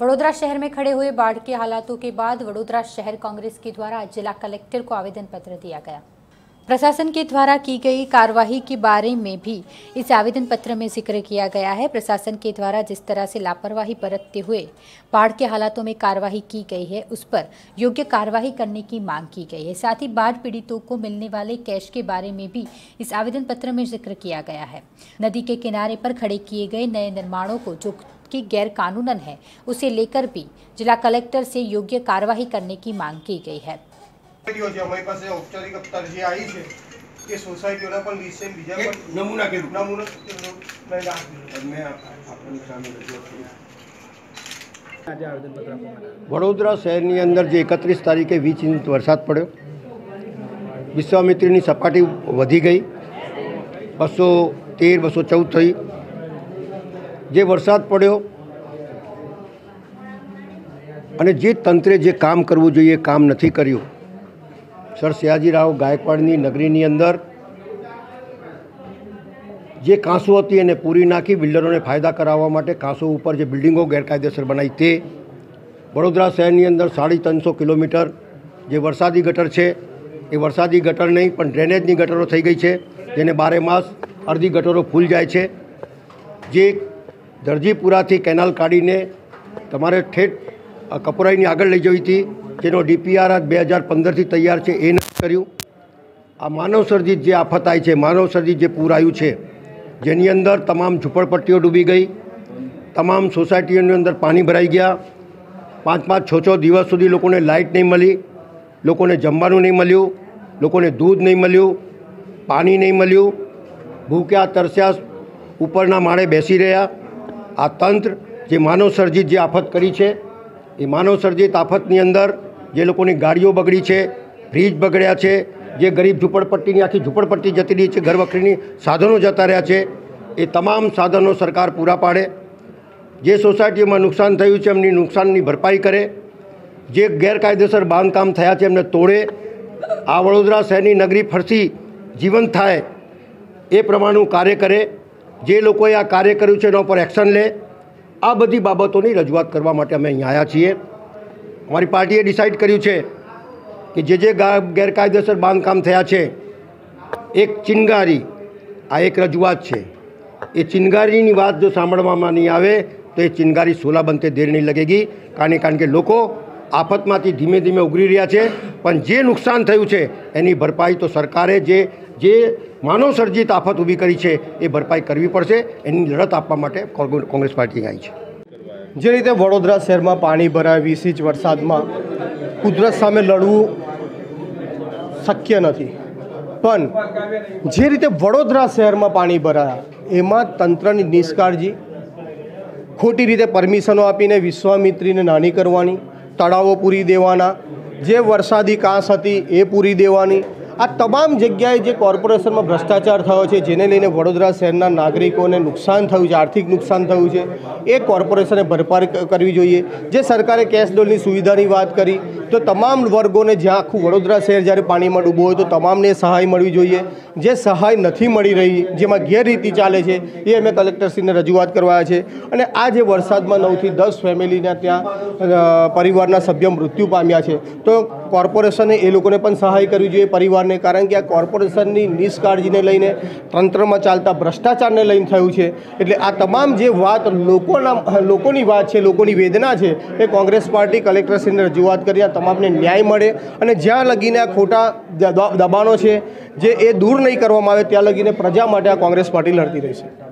वडोदरा शहर में खड़े हुए बाढ़ के हालातों के बाद वडोदरा शहर कांग्रेस के द्वारा जिला कलेक्टर को आवेदन पत्र दिया गया। प्रशासन के द्वारा की गई कार्रवाई के बारे में भी इस आवेदन पत्र में जिक्र किया गया है। प्रशासन के द्वारा जिस तरह से लापरवाही बरतते हुए बाढ़ के हालातों में कार्रवाई की गई है, उस पर योग्य कार्रवाई करने की मांग की गई है। साथ ही बाढ़ पीड़ितों को मिलने वाले कैश के बारे में भी इस आवेदन पत्र में जिक्र किया गया है। नदी के किनारे पर खड़े किए गए नए निर्माणों को जो कि गैर कानूनन है, उसे लेकर भी जिला कलेक्टर से योग्य कार्यवाही करने की मांग की गई है। हमारी पास औपचारिक तरजी आई है कि सोसायटीओना पर लीज बीजा पर नमूना के रूप मैं वडोदरा शहरनी अंदर जे 31 तारीखे 20 इंच वरसाद पड़ो। विश्वामित्रीनी सपाटी वधी गई, 213 214 थी। जे वरसाद पड़ो अने जे तंत्रे जे काम करवू जोईए काम नथी कर्युं। सर सयाजीराव गायकवाड़नी नगरीनी अंदर जे कांसो हती एने पूरी नाखी बिल्डरों ने फायदा कराववा माटे कांसो उपर जे बिल्डिंगों गैरकायदेसर बनाई ते वडोदरा शहरनी अंदर 350 किलोमीटर जे वरसादी गटर छे ए वरसादी गटर नहीं पण ड्रेनेजनी गटरो थई गई छे, जेने 12 मास अर्धी गटरो फूल जाय छे। जे दरजीपुराथी केनाल काढीने तमारे ठेठ कपुराईनी आगळ लई जवी थी, जेनो DPR आज 2015 थी तैयार छे, ए नथी कर्युं। आ मानव सर्जित जे आफत आई छे, मानव सर्जित जे पूर आव्युं छे, जेनी अंदर तमाम झूंपड़पट्टीओ डूबी गई, तमाम सोसायटीओनी अंदर पाणी भराई गया। 5-5 6-6 दिवस सुधी लोकोने लाइट नहीं मळी, लोकोने जमवानुं नहीं मळ्युं, लोकोने दूध नहीं मळ्युं, पाणी नहीं मळ्युं, भूख्या तरस्या उपरना माळे बेसी रह्या। आ तंत्र जे मानव सर्जित जे आफत करी छे, ए मानव सर्जित आफतनी अंदर जे लोकोनी गाड़ीओ बगड़ी छे, फ्रीज बगड़्या छे, जे गरीब झूंपड़पट्टीनी आखी झूंपड़पट्टी जती रही छे, घरवखरीनी साधनों जता रह्या छे, ए तमाम साधनों सरकार पूरा पाड़े। जे सोसायटीओमां नुकसान थयुं छे एमनी नुकसाननी भरपाई करे। जे गैरकायदेसर बांधकाम थया छे एमने तोड़े। आ वडोदरा शहरनी नगरी फरती जीवंत थाय ए प्रमाणेनुं कार्य करे। जे लोकोए आ कार्य कर्युं छे एना पर एक्शन ले। आ बधी बाबतोनी रजूआत करवा माटे अमे अहीं आव्या छीए। अमारी पार्टीए डिसाइड कर्युं छे कि जे गैरकायदेसर बांधकाम थया छे, एक चिंगारी आ एक रजूआत छे। ए चिंगारीनी वात जो सांभळवामां नहीं आवे तो ये चिंगारी सोला बनते देर नहीं लगेगी। कारण के लोको आफतमांथी धीमे धीमे उगरी रह्या छे, पण जे नुकसान थयुं छे एनी भरपाई तो सरकारे जे मानव सर्जित आफत ऊभी करी छे ए भरपाई करवी पड़शे। एनी लड़त आपवा माटे कांग्रेस पार्टी आई छे। जे रीते वडोदरा शहर में पानी भराय 20 इंच वरसाद में कुदरत सामे लड़वू शक्य नहीं, पण जे रीते वडोदरा शहर में पानी भराया एमां तंत्रनी निष्काळजी, खोटी रीते परमिशनों आपीने विश्वामित्रीने नानी करवानी, तळावो पूरी देवाना, जे वरसादी कांस हती ए पूरी देवानी। आ तमाम जग्याए जे कॉर्पोरेशन में भ्रष्टाचार थयो छे, जेने लईने वडोदरा शहरना नागरिकोने नुकसान थयुं छे, आर्थिक नुकसान थयुं छे, ए कॉर्पोरेशने भरपाई करवी जोईए। जे सरकारे कैश डोलनी सुविधानी वात करी तो तमाम वर्गोने ज्यां आखुं वडोदरा शहर ज्यारे पाणीमां डूबो होय तो तमामने सहाय मळवी जोईए। जे सहाय नहीं मळी रही, जेमां गैररीति चाले छे, ए अमे कलेक्टरश्रीने रजूआत करवा आव्या छे। अने आ जे वरसादमां 9 થી 10 फेमिलीना त्यां परिवारना सभ्य मृत्यु पाम्या छे, तो कॉर्पोरेशने ए लोकोने पण सहाय करवी जोईए परिवारने। कारण कि आ कॉर्पोरेशननी निष्काळजीने लईने तंत्रमां चालता भ्रष्टाचारने लईने थयुं छे। एटले आ तमाम जे वात लोकोनी वात छे, लोकोनी वेदना छे, ए कांग्रेस पार्टी कलेक्टरश्रीने रजूआत करी आ तमामने न्याय मळे अने ज्यां लगीने आ खोटा दबाणो छे जे ए दूर नहीं करवामां आवे त्यां लगीने प्रजा माटे आ कांग्रेस पार्टी लड़ती रहेशे।